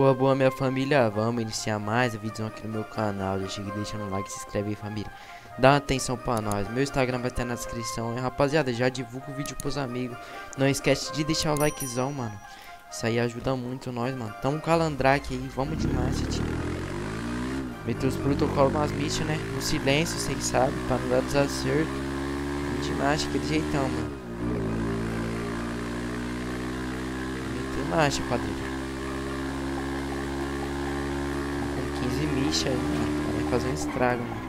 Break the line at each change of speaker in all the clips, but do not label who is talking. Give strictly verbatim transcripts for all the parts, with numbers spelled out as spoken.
Boa, boa, minha família. Vamos iniciar mais um vídeo aqui no meu canal. Deixa aqui deixando um like, se inscreve aí, família. Dá uma atenção pra nós. Meu Instagram vai estar na descrição, hein, rapaziada. Já divulga o vídeo pros amigos. Não esquece de deixar o likezão, mano. Isso aí ajuda muito nós, mano. Tamo com a Landrake aí. Vamos demais, time. Meter os protocolos nas missões, né? No silêncio, vocês sabem, pra não dar desacerto. Vamos demais, aquele jeitão, mano. Meter marcha, quadrilha. quinze michas aí, mano. Vai fazer um estrago, mano.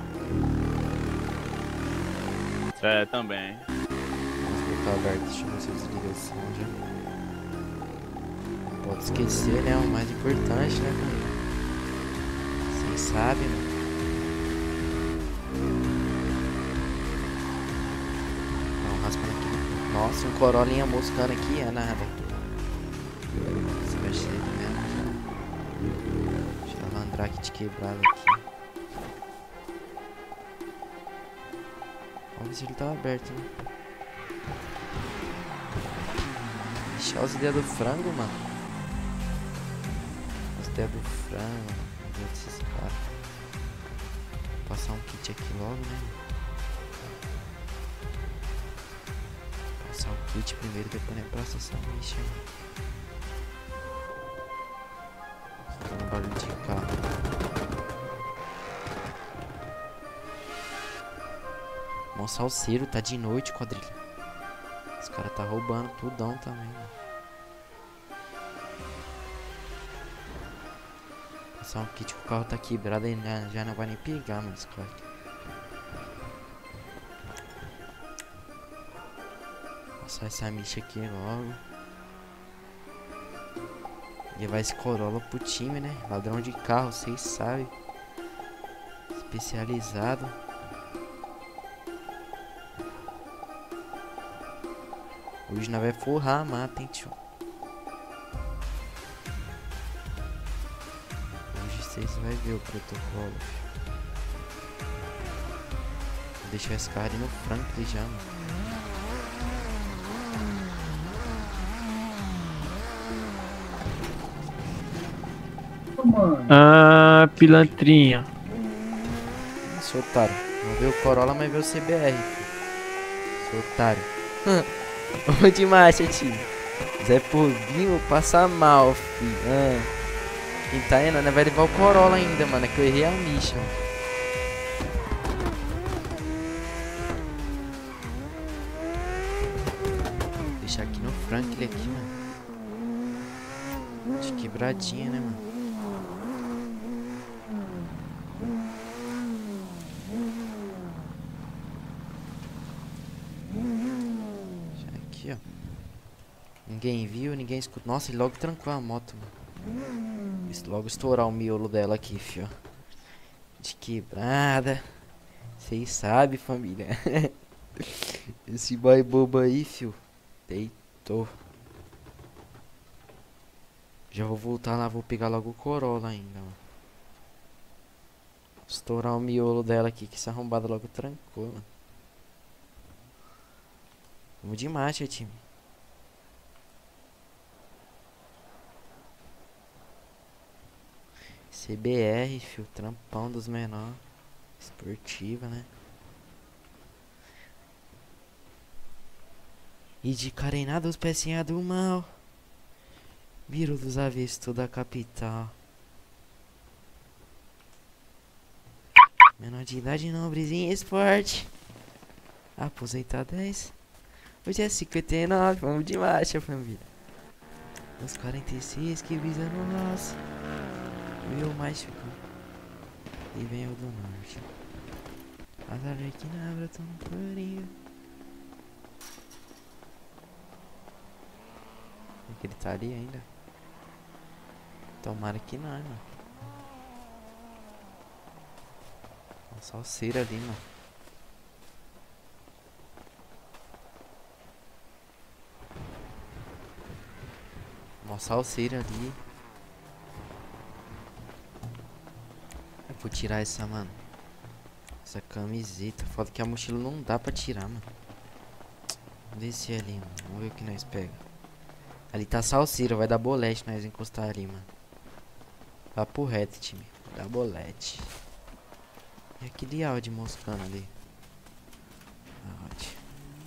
É, também.
Vamos botar aberto, deixa eu ver se eu desligo o som já. Não pode esquecer, né? O mais importante, né, mano? Vocês sabem, mano. Não, raspando aqui. Nossa, um Corolinha moscando aqui é nada. Esse vai ser mesmo já. Deixa eu landrar aqui de quebrado aqui. Vamos ver se ele tá aberto, né? Deixar as ideias do frango, mano. As ideias do frango. Meu Deus desses caras. Vou passar um kit aqui logo, né? Passar o kit primeiro, depois nem processar a micha. Escutando barulho de carro. Mó salseiro, tá de noite, quadrilha. Os caras tá roubando tudão também, mano. Passar um kit que o carro tá quebrado e já, já não vai nem pegar, mano, esse cara. Passar essa micha aqui logo. Levar esse Corolla pro time, né? Ladrão de carro, vocês sabem. Especializado. Hoje nós vai forrar a mata, hein, tio. Hoje vocês vão ver o protocolo. Vou deixar esse cara ali no Franklin já, mano.
Ah, pilantrinha.
Seu otário. Não vê o Corolla, mas vê o C B R, filho. Seu otário. Vamos de marcha, tio. Zé Povinho passa mal, filho. Ah. Quem tá indo, né? Vai levar o Corolla ainda, mano. É que eu errei a micha. Vou deixar aqui no Franklin aqui, mano. De quebradinha, né, mano? Aqui, ó. Ninguém viu, ninguém escutou. Nossa, ele logo trancou a moto, mano. Logo estourar o miolo dela aqui, fio. De quebrada. Vocês sabem, família. Esse boy bobo aí, fio. Deitou. Já vou voltar lá, vou pegar logo o Corolla ainda, mano. Estourar o miolo dela aqui, que essa arrombada logo trancou, mano. Vamos de marcha, time. C B R, fio, trampão dos menores. Esportiva, né? E de carenada os pecinha do mal. Viro dos avistos da capital. Menor de idade, nobres em esporte. Aposenta dez. Hoje é cinquenta e nove, vamos de marcha, família. Os quarenta e seis que visam no nosso. Eu mais ficou. E vem o do norte. As arlequinas brotam no florinho. É que ele tá ali ainda. Tomara que não, mano. Uma salseira ali, mano. Uma salseira ali. Eu vou tirar essa, mano. Essa camiseta. Foda que a mochila não dá pra tirar, mano. Vamos descer ali, mano. Vamos ver o que nós pega. Ali tá a salseira, vai dar bolete nós encostar ali, mano. Papo reto, time. Dá bolete. E aquele áudio moscando ali? Áudio.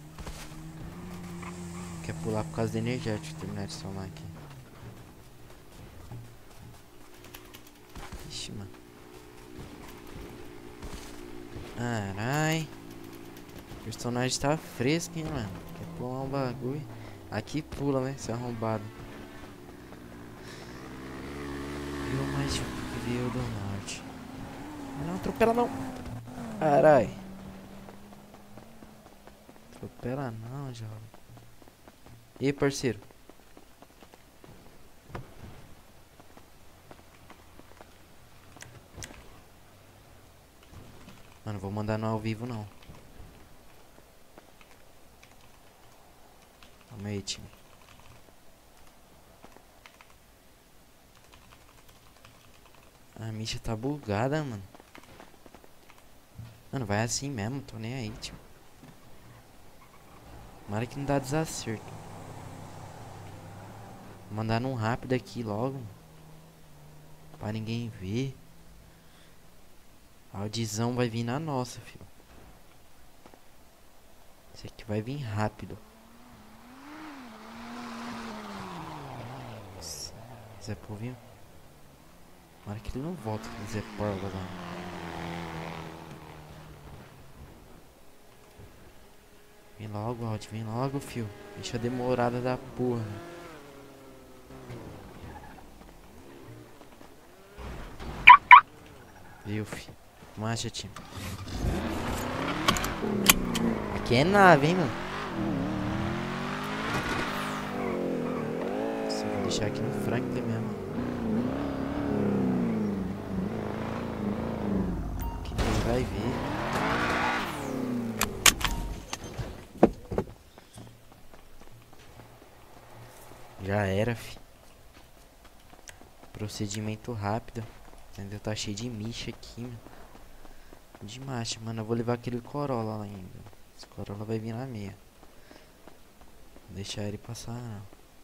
Quer pular por causa do energético. Terminar de somar aqui. Ixi, mano. Carai. O personagem tá fresco, hein, mano. Quer pular um bagulho. Aqui pula, né? Seu arrombado. Viu mais viu do norte. Não atropela não. Carai. Atropela não, jovem. E aí, parceiro? Mano, vou mandar no ao vivo não. Calma aí, time. A Misha tá bugada, mano. Mano, vai assim mesmo, tô nem aí, tio. Tomara que não dá desacerto. Vou mandar num rápido aqui logo. Pra ninguém ver. A audizão vai vir na nossa, filho. Esse aqui vai vir rápido. Nossa. Zé Povinho. Tomara que ele não volta com o Zé Porva lá. Vem logo, Audi, vem logo, fio. Deixa a demorada da porra. Viu, fio? Marcha, time. Aqui é nave, hein, mano. Nossa, vou deixar aqui no Franklin mesmo. Que ninguém vai ver. Já era, fi. Procedimento rápido. Ainda tá cheio de micha aqui, mano. De marcha, mano. Eu vou levar aquele Corolla lá ainda. Esse Corolla vai vir na meia. Vou deixar ele passar, não.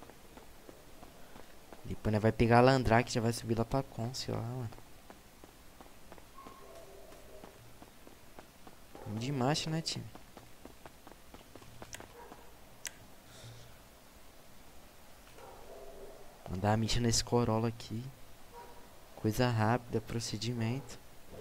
Depois né, vai pegar a Landrake, já vai subir lá pra Conce lá, mano. De marcha, né, time? Mandar a micha nesse Corolla aqui. Coisa rápida, procedimento.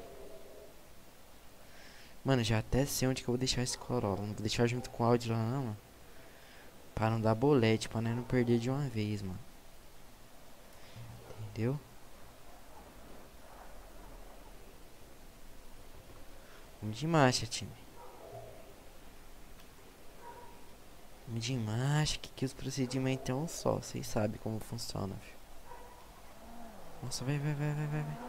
Mano, já até sei onde que eu vou deixar esse Corolla. Não vou deixar junto com o Audi lá não, mano. Pra não dar bolete, pra nós não perder de uma vez, mano. Entendeu? Vamos de marcha, time. Vamos de marcha, que aqui os procedimentos é um só. Vocês sabem como funciona, filho. Nossa, vai, vai, vai, vai, vai, vai.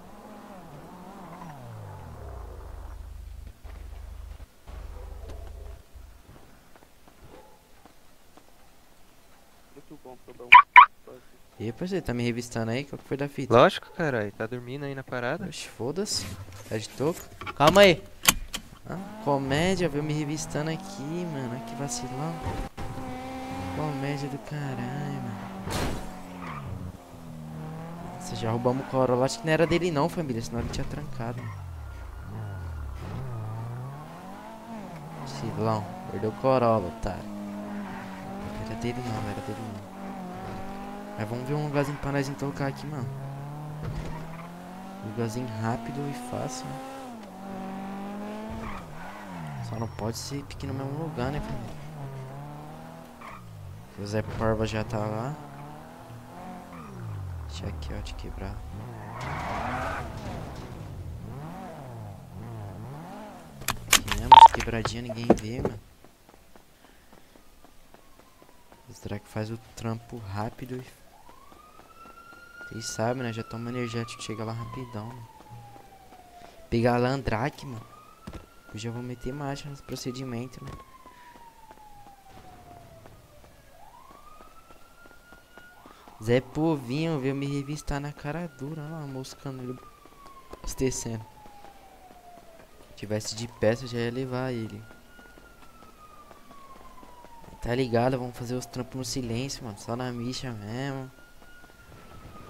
E aí, parceiro, tá me revistando aí? Qual que foi da fita?
Lógico, caralho. Tá dormindo aí na parada?
Oxe, foda-se. Tá de toco. Calma aí. Ah, comédia, veio me revistando aqui, mano. Que vacilão. Comédia do caralho, mano. Nossa, já roubamos o Corolla. Acho que não era dele não, família. Senão ele tinha trancado. Vacilão. Perdeu o Corolla, otário. Não era dele não, não era dele não. Mas vamos ver um lugarzinho pra nós tocar aqui, mano. Um lugarzinho rápido e fácil, né? Só não pode ser pequeno no mesmo lugar, né, família? O Zé Porva já tá lá. Deixa aqui, ó, de quebrar. Aqui mesmo, de quebradinha, ninguém vê, mano. Será que faz o trampo rápido e... Vocês sabem, né? Já toma energético, chega lá rapidão, né? Pegar a Landrake, mano. Eu já vou meter marcha nos procedimentos, né? Zé Povinho veio me revistar na cara dura, olha lá, moscando ele, abastecendo. Se tivesse de peça, eu já ia levar ele. Tá ligado? Vamos fazer os trampos no silêncio, mano. Só na micha mesmo.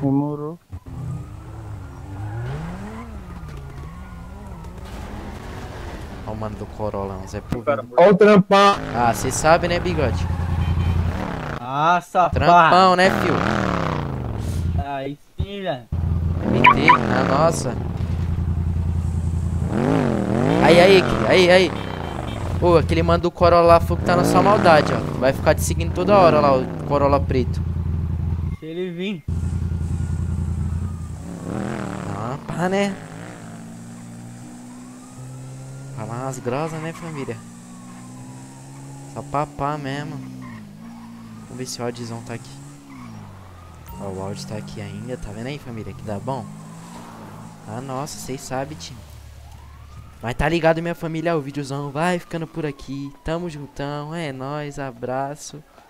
Demorou.
Ó o mano do Corolla, um Zé Povinho.
Ó o trampão.
Ah, cê sabe, né, bigode?
Ah, safado.
Trampão, né, fio?
Aí sim, velho.
M T, na nossa. Aí, aí, aí, aí. Ô, aquele mano do Corolla lá falou que tá na sua maldade, ó. Vai ficar te seguindo toda hora lá, o Corolla preto.
Se ele vir.
Ah, pá, né? Falar umas grosas, né, família? Só papá mesmo. Vamos ver se o áudiozão tá aqui. Ó, o áudio tá aqui ainda, tá vendo aí, família? Que dá bom? Ah, nossa, vocês sabem, time. Mas tá ligado, minha família, o videozão vai ficando por aqui. Tamo juntão, é nóis, abraço.